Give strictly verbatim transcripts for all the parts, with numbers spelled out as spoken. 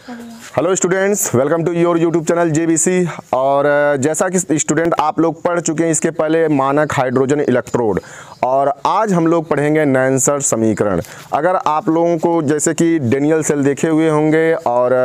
Hello students, welcome to your YouTube channel JBC. और जैसा कि स्टूडेंट आप लोग पढ़ चुके हैं इसके पहले मानक हाइड्रोजन इलेक्ट्रोड, और आज हम लोग पढ़ेंगे नैनसर समीकरण। अगर आप लोगों को जैसे कि डेनियल सेल देखे हुए होंगे और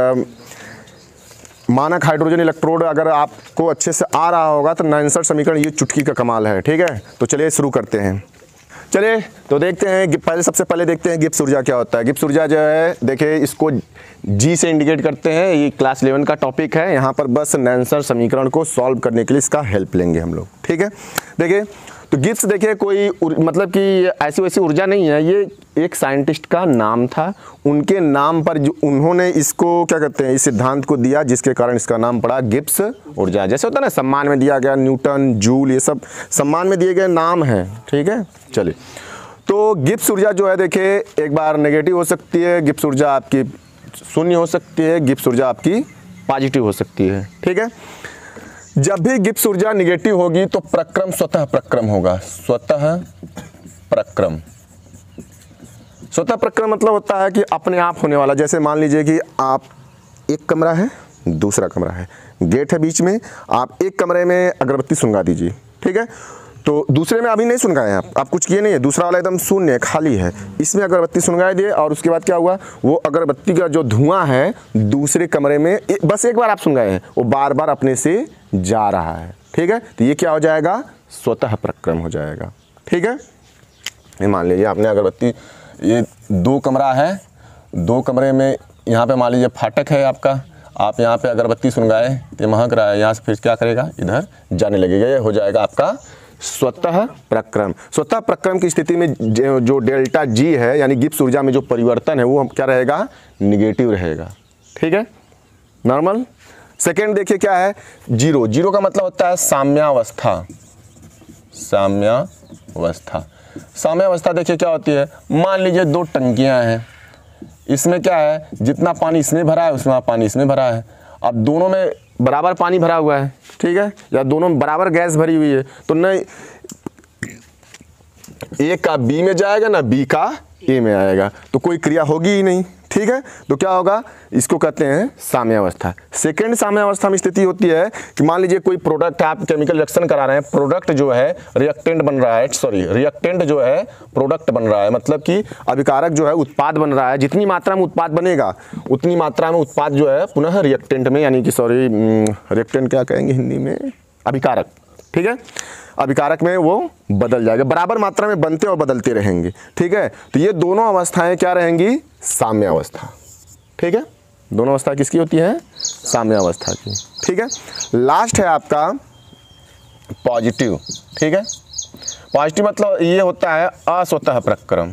मानक हाइड्रोजन इलेक्ट्रोड अगर आपको अच्छे से आ रहा होगा तो नैनसर समीकरण ये चुटकी का कमाल है। ठीक है, तो चलिए शुरू करते हैं। चलिए तो देखते हैं, पहले सबसे पहले देखते हैं गिब्स ऊर्जा क्या होता है। गिब्स ऊर्जा जो है, देखिए इसको जी से इंडिकेट करते हैं। ये क्लास इलेवन का टॉपिक है। यहाँ पर बस नैनसर समीकरण को सॉल्व करने के लिए इसका हेल्प लेंगे हम लोग। ठीक है, देखिए तो गिब्स देखिए कोई मतलब कि ऐसी वैसी ऊर्जा नहीं है, ये एक साइंटिस्ट का नाम था। उनके नाम पर जो उन्होंने इसको क्या कहते हैं, इस सिद्धांत को दिया जिसके कारण इसका नाम पड़ा गिब्स ऊर्जा। जैसे होता है ना, सम्मान में दिया गया, न्यूटन, जूल, ये सब सम्मान में दिए गए नाम हैं। ठीक है, चलिए तो गिब्स ऊर्जा जो है, देखिए एक बार नेगेटिव हो सकती है, गिब्स ऊर्जा आपकी शून्य हो सकती है, गिब्स ऊर्जा आपकी पॉजिटिव हो सकती है। ठीक है, जब भी गिब्स ऊर्जा निगेटिव होगी तो प्रक्रम स्वतः प्रक्रम होगा। स्वतः प्रक्रम, स्वतः प्रक्रम मतलब होता है कि अपने आप होने वाला। जैसे मान लीजिए कि आप, एक कमरा है, दूसरा कमरा है, गेट है बीच में, आप एक कमरे में अगरबत्ती सुलगा दीजिए। ठीक है, तो दूसरे में अभी नहीं सुलगाए आप, आप कुछ किए नहीं है, दूसरा वाला एकदम शून्य है, खाली है, इसमें अगरबत्ती सुलगा दिए और उसके बाद क्या हुआ, वो अगरबत्ती का जो धुआं है दूसरे कमरे में बस एक बार आप सुलगाए हैं, वो बार बार अपने से जा रहा है। ठीक है, तो ये क्या हो जाएगा, स्वतः प्रक्रम हो जाएगा। ठीक है, ये मान लीजिए आपने अगरबत्ती, ये दो कमरा है, दो कमरे में यहाँ पे मान लीजिए फाटक है आपका, आप यहाँ पे अगरबत्ती सुलगाए तो महक रहा है, यहाँ से फिर क्या करेगा, इधर जाने लगेगा, ये हो जाएगा आपका स्वतः प्रक्रम। स्वतः प्रक्रम की स्थिति में जो डेल्टा जी है यानी गिब्स ऊर्जा में जो परिवर्तन है वो क्या रहेगा, निगेटिव रहेगा। ठीक है, नॉर्मल। सेकेंड देखिए क्या है, जीरो। जीरो का मतलब होता है साम्यावस्था। साम्यावस्था, साम्यावस्था देखिए क्या होती है, मान लीजिए दो टंकियां हैं, इसमें क्या है, जितना पानी इसमें भरा है उसमें पानी इसमें भरा है। अब दोनों में बराबर पानी भरा हुआ है, ठीक है, या दोनों में बराबर गैस भरी हुई है, तो न ए का बी में जाएगा ना बी का ए में आएगा, तो कोई क्रिया होगी ही नहीं। ठीक है, तो क्या होगा, इसको कहते हैं साम्यावस्था। सेकेंड साम्यावस्था में स्थिति होती है कि मान लीजिए कोई प्रोडक्ट आप केमिकल रिएक्शन करा रहे हैं, प्रोडक्ट जो है रिएक्टेंट बन रहा है, सॉरी रिएक्टेंट जो है प्रोडक्ट बन रहा है, मतलब कि अभिकारक जो है उत्पाद बन रहा है। जितनी मात्रा में उत्पाद बनेगा उतनी मात्रा में उत्पाद जो है पुनः रिएक्टेंट में, यानी कि सॉरी रिएक्टेंट क्या कहेंगे हिंदी में, अभिकारक। ठीक है, अभिकारक में वो बदल जाएगा, बराबर मात्रा में बनते और बदलते रहेंगे। ठीक है, तो ये दोनों अवस्थाएं क्या रहेंगी, साम्यावस्था। ठीक है, दोनों अवस्था किसकी होती है, साम्यावस्था की। ठीक है, लास्ट है आपका पॉजिटिव। ठीक है, पॉजिटिव मतलब ये होता है अस्वतः प्रक्रम।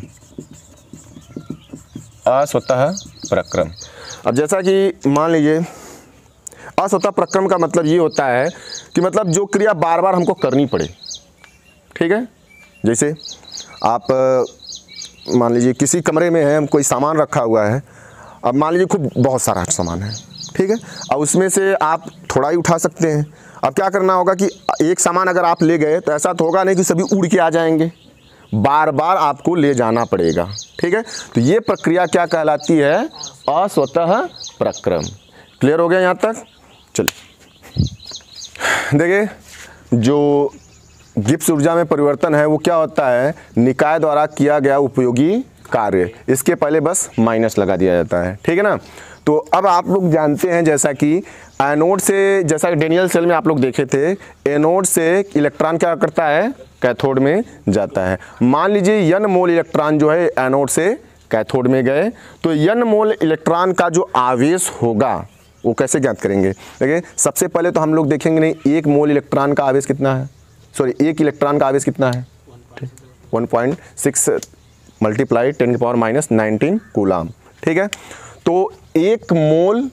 अस्वतः प्रक्रम, अब जैसा कि मान लीजिए अस्वतः प्रक्रम का मतलब ये होता है कि मतलब जो क्रिया बार बार हमको करनी पड़े। ठीक है, जैसे आप मान लीजिए किसी कमरे में है, कोई सामान रखा हुआ है, अब मान लीजिए खूब बहुत सारा सामान है। ठीक है, अब उसमें से आप थोड़ा ही उठा सकते हैं। अब क्या करना होगा कि एक सामान अगर आप ले गए तो ऐसा तो होगा नहीं कि सभी उड़ के आ जाएंगे, बार बार आपको ले जाना पड़ेगा। ठीक है, तो ये प्रक्रिया क्या कहलाती है, अस्वतः प्रक्रम। क्लियर हो गया यहाँ तक। चलिए देखिए, जो गिब्स ऊर्जा में परिवर्तन है वो क्या होता है, निकाय द्वारा किया गया उपयोगी कार्य। इसके पहले बस माइनस लगा दिया जाता है। ठीक है ना, तो अब आप लोग जानते हैं जैसा कि एनोड से, जैसा कि डेनियल सेल में आप लोग देखे थे, एनोड से इलेक्ट्रॉन क्या करता है, कैथोड में जाता है। मान लीजिए एन मोल इलेक्ट्रॉन जो है एनोड से कैथोड में गए, तो एन मोल इलेक्ट्रॉन का जो आवेश होगा वो कैसे ज्ञात करेंगे। देखिए सबसे पहले तो हम लोग देखेंगे नहीं, एक मोल इलेक्ट्रॉन का आवेश कितना है, सॉरी एक इलेक्ट्रॉन का आवेश कितना है, one point six multiply ten की पावर माइनस नाइनटीन कूलाम। ठीक है, तो एक मोल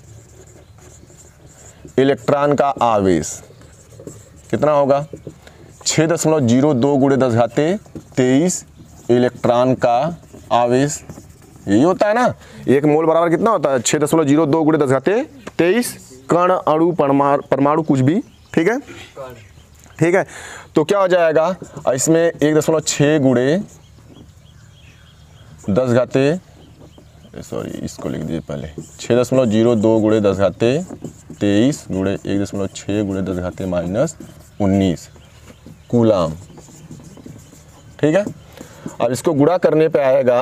इलेक्ट्रॉन का आवेश कितना होगा, छः दशमलव जीरो दो गुणे दस घाते तेईस इलेक्ट्रॉन का आवेश। यही होता है ना, एक मोल बराबर कितना होता है, छः दशमलव जीरो दो गुणे दस घाते तेईस कण, अणु, परमाणु, परमाणु कुछ भी। ठीक है, ठीक है, तो क्या हो जाएगा, इसमें एक दशमलव छः गुणे दस घाते सॉरी इसको लिख दीजिए पहले, छः दशमलव जीरो दो गुणे दस घाते तेईस गुणे एक दशमलव छः गुणे दस घाते माइनस उन्नीस कूलाम। ठीक है, अब इसको गुणा करने पे आएगा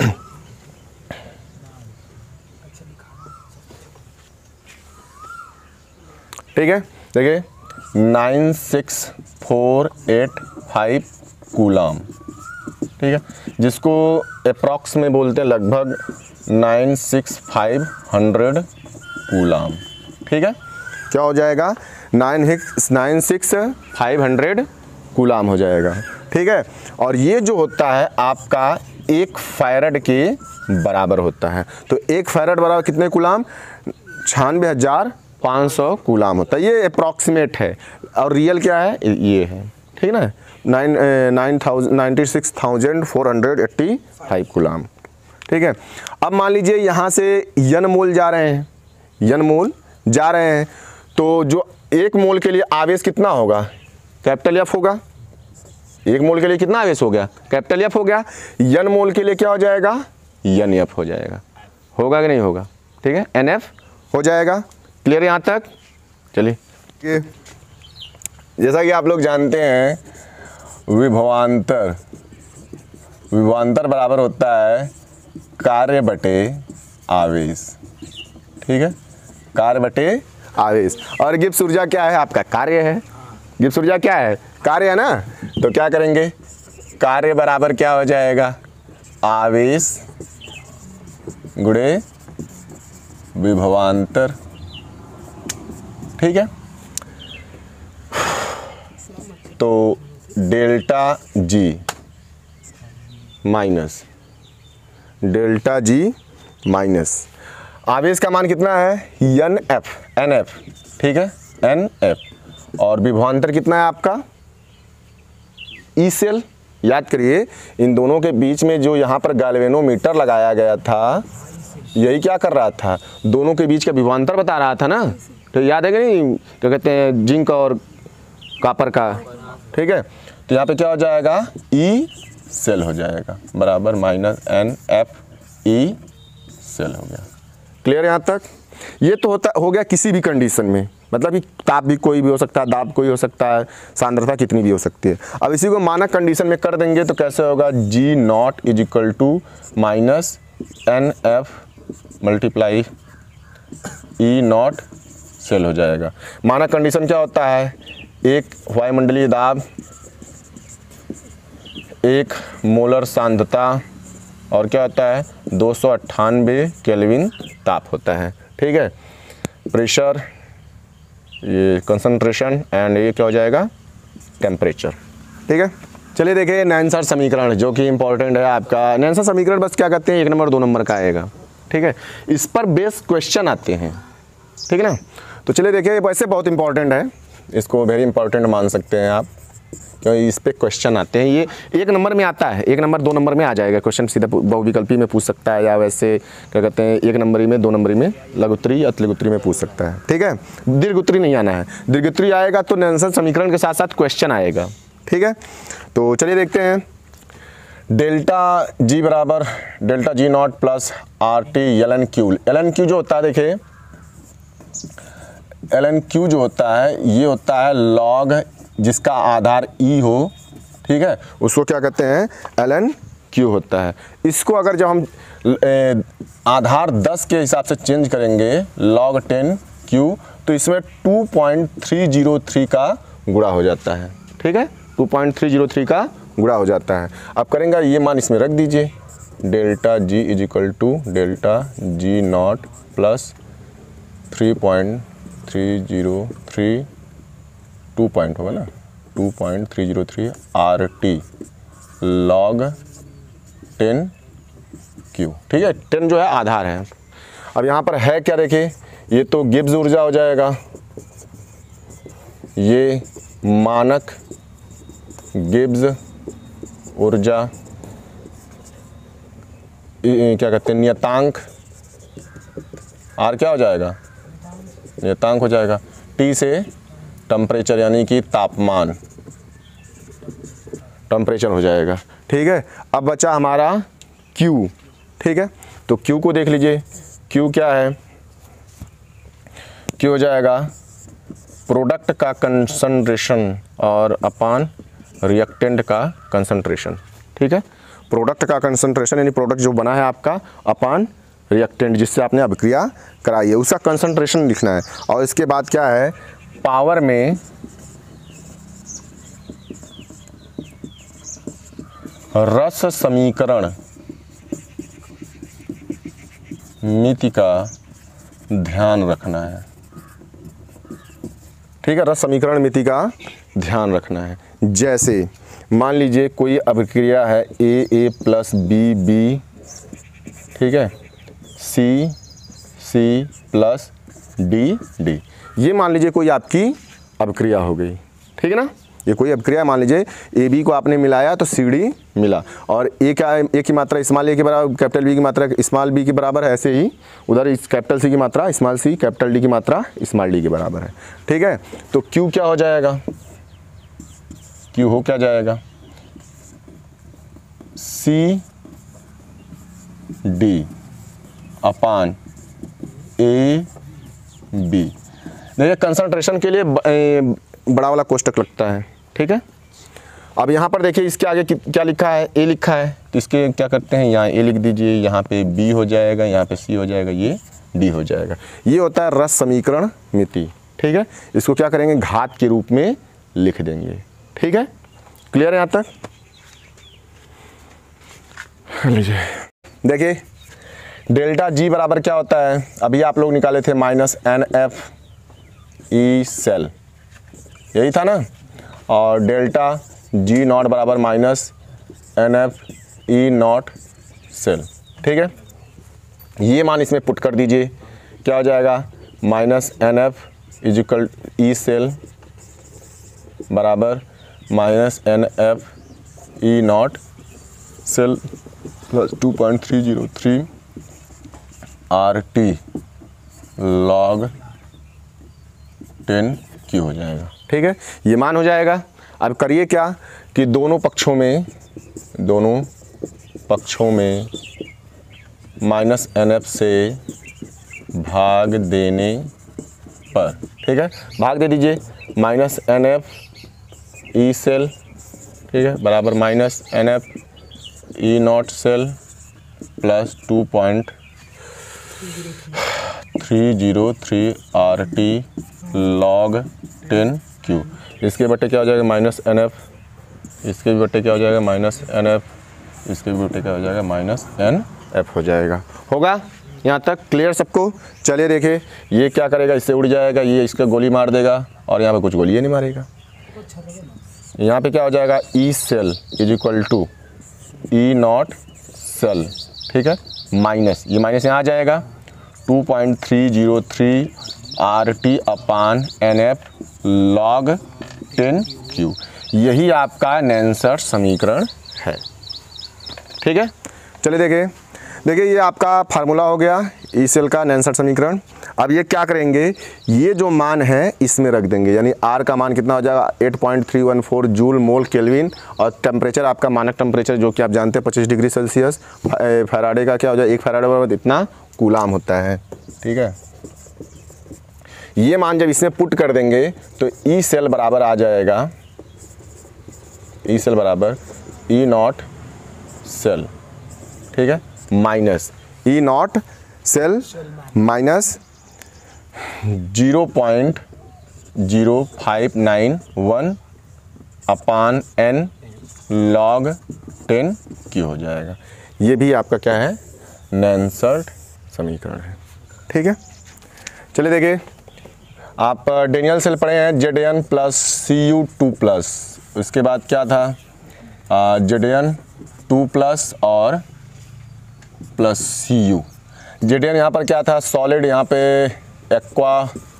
ठीक है, देखिए nine six four eight five coulomb. ठीक है, जिसको अप्रॉक्स में बोलते हैं लगभग nine six five hundred coulomb. ठीक है, क्या हो जाएगा, नाइन हिक्स nine six five hundred coulomb हो जाएगा। ठीक है, और ये जो होता है आपका एक फैरड के बराबर होता है। तो एक फैरड बराबर कितने कूलाम, छियानवे हज़ार पाँच सौ कूलाम होता है। ये अप्रॉक्सीमेट है और रियल क्या है, ये है। ठीक ना, nine nine thousand ninety six thousand four hundred eighty five coulomb. ठीक है, अब मान लीजिए यहाँ से यन मोल जा रहे हैं, यन मोल जा रहे हैं, तो जो एक मोल के लिए आवेश कितना होगा, कैपिटल एफ होगा। एक मोल के लिए कितना आवेश हो गया, कैपिटल एफ हो गया। यन मोल के लिए क्या हो जाएगा, यन एफ हो जाएगा। होगा कि नहीं होगा, ठीक है, एन एफ हो जाएगा। क्लियर यहाँ तक, चलिए। जैसा कि आप लोग जानते हैं विभवांतर, विभवांतर बराबर होता है कार्य बटे आवेश। ठीक है, कार्य बटे आवेश, और गिब्स ऊर्जा क्या है, आपका कार्य है। गिब्स ऊर्जा क्या है, कार्य है ना। तो क्या करेंगे, कार्य बराबर क्या हो जाएगा, आवेश गुणे विभवांतर। ठीक है, तो delta G minus delta G minus आवेश का मान कितना है, एन एफ एन एफ। ठीक है, एन एफ, और विभवांतर कितना है आपका, ई सेल। याद करिए, इन दोनों के बीच में जो यहाँ पर गैल्वेनोमीटर लगाया गया था, यही क्या कर रहा था, दोनों के बीच का विभवांतर बता रहा था ना। तो याद है कि नहीं, क्या कहते हैं, जिंक और कॉपर का। ठीक है, तो यहाँ पे क्या हो जाएगा, ई सेल हो जाएगा बराबर minus N F E cell हो गया। क्लियर यहाँ तक। ये तो होता हो गया किसी भी कंडीशन में, मतलब कि ताप भी कोई भी हो सकता है, दाब कोई हो सकता है, सांद्रता कितनी भी हो सकती है। अब इसी को मानक कंडीशन में कर देंगे तो कैसे होगा, G nought is equal to minus N F multiply E nought cell हो जाएगा। मानक कंडीशन क्या होता है, एक वायुमंडलीय दाब, एक मोलर सांद्रता, और क्या होता है, दो सौ अट्ठानवे केल्विन ताप होता है। ठीक है, प्रेशर, ये कंसंट्रेशन, एंड ये क्या हो जाएगा, टेम्परेचर। ठीक है, चलिए देखिए नैनसर समीकरण, जो कि इंपॉर्टेंट है आपका। नैनसर समीकरण बस क्या कहते हैं, एक नंबर दो नंबर का आएगा। ठीक है, इस पर बेस क्वेश्चन आते हैं। ठीक है ना, तो चलिए देखिए, वैसे बहुत इंपॉर्टेंट है, इसको वेरी इंपॉर्टेंट मान सकते हैं आप, क्योंकि इस पे क्वेश्चन आते हैं। ये एक नंबर में आता है, एक नंबर दो नंबर में आ जाएगा क्वेश्चन, सीधा बहुविकल्पी में पूछ सकता है, या वैसे क्या कहते हैं, एक नंबरी में, दो नंबरी में, लघुत्तरी या त्रिगुत्तरी में पूछ सकता है। ठीक है, दीर्घोत्तरी नहीं आना है। दीर्घोत्तरी आएगा तो नैनसर समीकरण के साथ साथ क्वेश्चन आएगा। ठीक है, तो चलिए देखते हैं। डेल्टा जी बराबर delta G nought plus R T L N Q. L N Q जो होता है, देखिए एल एन क्यू जो होता है, ये होता है लॉग जिसका आधार ई हो। ठीक है, उसको क्या कहते हैं, एल एन क्यू होता है। इसको अगर जब हम ए, आधार दस के हिसाब से चेंज करेंगे, लॉग टेन क्यू, तो इसमें two point three zero three का गुणा हो जाता है। ठीक है, two point three zero three का गुणा हो जाता है। अब करेंगे, ये मान इसमें रख दीजिए, delta G is equal to delta G nought plus three point three zero three, two point होगा ना, two point three zero three R T log ten Q. ठीक है, टेन जो है आधार है। अब यहाँ पर है क्या, देखिए, ये तो गिब्स ऊर्जा हो जाएगा, ये मानक गिब्स ऊर्जा, क्या कहते हैं, नियतांक, आर क्या हो जाएगा, नियतांक हो जाएगा। टी से टेम्परेचर यानी कि तापमान, टेम्परेचर हो जाएगा। ठीक है, अब बचा हमारा Q। ठीक है, तो तो Q को देख लीजिए, Q क्या है, Q हो जाएगा प्रोडक्ट का कंसंट्रेशन और अपान रिएक्टेंट का कंसंट्रेशन। ठीक है, प्रोडक्ट का कंसंट्रेशन यानी प्रोडक्ट जो बना है आपका अपान रिएक्टेंट जिससे आपने अभिक्रिया कराई है उसका कंसंट्रेशन लिखना है। और इसके बाद क्या है, पावर में रस समीकरण मिति का ध्यान रखना है। ठीक है, रस समीकरण मिति का ध्यान रखना है। जैसे मान लीजिए कोई अभिक्रिया है A A plus B B, ठीक है, C C plus D D, ये मान लीजिए कोई आपकी अभिक्रिया हो गई। ठीक है ना, ये कोई अभिक्रिया, मान लीजिए ए बी को आपने मिलाया तो सी डी मिला, और ए क्या है, ए की मात्रा स्मॉल ए के बराबर, कैपिटल बी की मात्रा स्मॉल बी के बराबर है, ऐसे ही उधर इस कैपिटल सी की मात्रा स्मॉल सी, कैपिटल डी की मात्रा स्मॉल डी के बराबर है। ठीक है, तो क्यू क्या हो जाएगा, क्यू हो क्या जाएगा, C D upon A B. देखिए कंसंट्रेशन के लिए बड़ा वाला कोष्टक लगता है। ठीक है, अब यहाँ पर देखिए इसके आगे क्या लिखा है, ए लिखा है, तो इसके क्या करते हैं, यहाँ ए लिख दीजिए, यहाँ पे बी हो जाएगा, यहाँ पे सी हो जाएगा, ये डी हो जाएगा। ये होता है रस समीकरण मिति। ठीक है, इसको क्या करेंगे, घात के रूप में लिख देंगे। ठीक है, क्लियर है यहाँ तक। लीजिए देखिए डेल्टा जी बराबर क्या होता है, अभी आप लोग निकाले थे minus N F E cell, यही था ना, और डेल्टा जी नॉट बराबर minus N F E nought cell. ठीक है, ये मान इसमें पुट कर दीजिए, क्या हो जाएगा, minus N F is equal E cell बराबर minus N F E nought cell plus two point three zero three R T log ten Q हो जाएगा। ठीक है, ये मान हो जाएगा। अब करिए क्या कि दोनों पक्षों में दोनों पक्षों में माइनस एन एफ से भाग देने पर, ठीक है, भाग दे दीजिए, minus N F E cell, ठीक है, बराबर minus N F E nought cell plus two point three zero three R T log ten Q. इसके बट्टे क्या हो जाएगा, माइनस एन एफ, इसके भी बट्टे क्या हो जाएगा, माइनस एन एफ, इसके भी बट्टे क्या हो जाएगा, माइनस एन एफ हो जाएगा। होगा यहाँ तक क्लियर सबको। चलिए देखिए ये क्या करेगा, इससे उड़ जाएगा, ये इसका गोली मार देगा, और यहाँ पे कुछ गोली नहीं मारेगा। यहाँ पे क्या हो जाएगा, E cell is equal to E nought cell, ठीक है, माइनस ये माइनस यहाँ आ जाएगा two point three zero three R T upon N F log ten Q. यही आपका नैनसर्ट समीकरण है। ठीक है, चलिए देखिए देखिए ये आपका फार्मूला हो गया ई सेल का नैनसर्ट समीकरण। अब ये क्या करेंगे, ये जो मान है इसमें रख देंगे, यानी आर का मान कितना हो जाएगा, eight point three one four joule mole kelvin, और टेम्परेचर आपका मानक टेम्परेचर जो कि आप जानते हैं पच्चीस डिग्री सेल्सियस। फैराडे का क्या हो जाएगा, एक फैराडे बराबर इतना कूलाम होता है। ठीक है, ये मान जब इसमें पुट कर देंगे तो ई सेल बराबर आ जाएगा, ई सेल बराबर ई नॉट सेल, ठीक है, minus E nought cell minus zero point zero five nine one upon N log ten Q हो जाएगा। ये भी आपका क्या है, नैनसर्ट समीकरण है। ठीक है, चलिए देखिए आप डेनियल सेल पढ़े हैं, Z N plus C U two plus, उसके बाद क्या था, जेड एन टू प्लस और plus C U. Z N यहाँ पर क्या था, सॉलिड, यहाँ पे एक्वा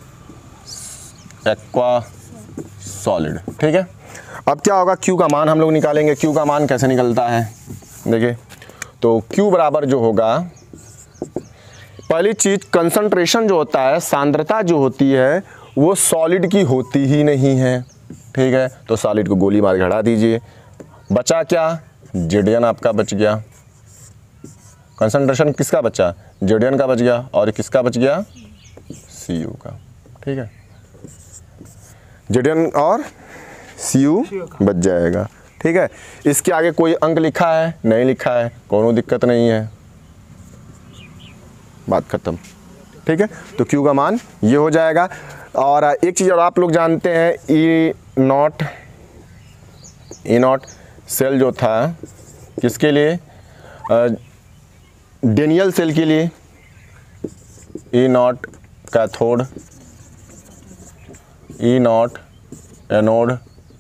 एक्वा सॉलिड। ठीक है, अब क्या होगा, क्यू का मान हम लोग निकालेंगे। क्यू का मान कैसे निकलता है, देखिए तो क्यू बराबर जो होगा, पहली चीज कंसंट्रेशन जो होता है, सांद्रता जो होती है वो सॉलिड की होती ही नहीं है। ठीक है, तो सॉलिड को गोली मार के हटा दीजिए, बचा क्या, जेड एन आपका बच गया। कंसंट्रेशन किसका बचा, जेड एन का बच गया, और किसका बच गया, सी यू का। ठीक है, जेड एन और सी यू बच जाएगा। ठीक है, इसके आगे कोई अंक लिखा है, नहीं लिखा है, कोनो दिक्कत नहीं है, बात खत्म। ठीक है, तो Q का मान ये हो जाएगा। और एक चीज़ और आप लोग जानते हैं, E nought E nought cell जो था किसके लिए, डेनियल सेल के लिए, E nought cathode, E nought anode,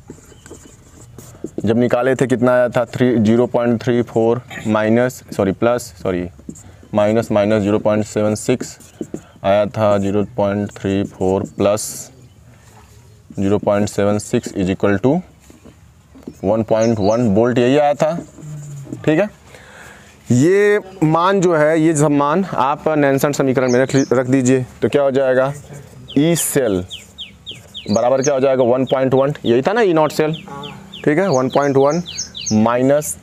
जब निकाले थे कितना आया था, three zero point three four minus sorry plus sorry minus minus zero point seven six आया था, zero point three four plus zero point seven six is equal to one point one volt, यही आया था। ठीक है, ये मान जो है, ये सब मान आप नैनसन समीकरण में रख रख दीजिए, तो क्या हो जाएगा, ई सेल बराबर क्या हो जाएगा, वन पॉइंट वन, यही था ना ई नॉट सेल। ठीक है, one point one minus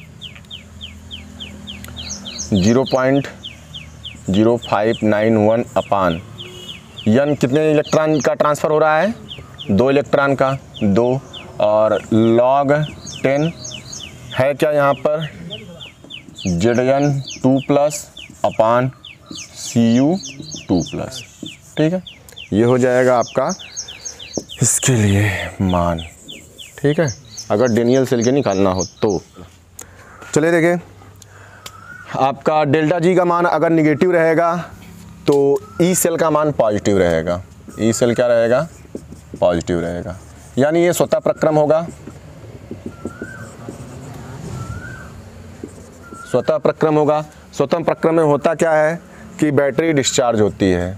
zero point zero five nine one upon N, कितने इलेक्ट्रॉन का ट्रांसफ़र हो रहा है, दो इलेक्ट्रॉन का, दो, और लॉग टेन है क्या यहाँ पर, Z N two plus upon C U two plus. ठीक है, ये हो जाएगा आपका इसके लिए मान। ठीक है, अगर डेनियल सेल के निकालना हो तो। चलिए देखें, आपका डेल्टा जी का मान अगर निगेटिव रहेगा तो ई सेल का मान पॉजिटिव रहेगा, ई सेल क्या रहेगा, पॉजिटिव रहेगा, यानी ये स्वतः प्रक्रम होगा। स्वतः प्रक्रम होगा, स्वतः प्रक्रम में होता क्या है कि बैटरी डिस्चार्ज होती है,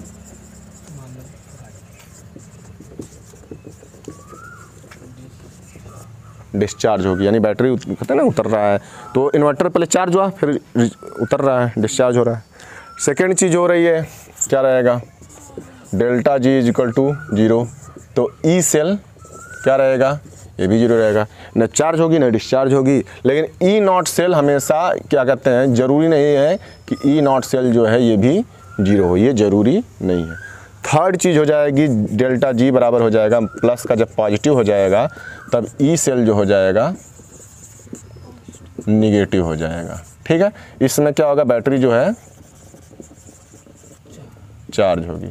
डिस्चार्ज होगी, यानी बैटरी कहते हैं ना उतर रहा है, तो इन्वर्टर पहले चार्ज हुआ फिर उतर रहा है, डिस्चार्ज हो रहा है। सेकेंड चीज़ हो रही है, क्या रहेगा, delta G is equal to zero, तो ई सेल क्या रहेगा, ये भी जीरो रहेगा, न चार्ज होगी न डिस्चार्ज होगी। लेकिन ई नॉट सेल हमेशा क्या कहते हैं, ज़रूरी नहीं है कि ई नॉट सेल जो है ये भी जीरो हो, ये ज़रूरी नहीं है। थर्ड चीज़ हो जाएगी, डेल्टा जी बराबर हो जाएगा प्लस का, जब पॉजिटिव हो जाएगा तब ई सेल जो हो जाएगा निगेटिव हो जाएगा। ठीक है, इसमें क्या होगा, बैटरी जो है चार्ज होगी।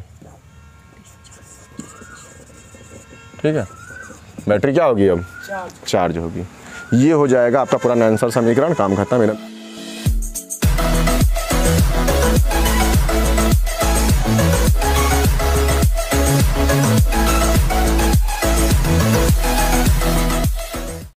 ठीक है, बैटरी क्या होगी अब, चार्ज होगी। ये हो जाएगा आपका पूरा नैनसन समीकरण, काम खत्म।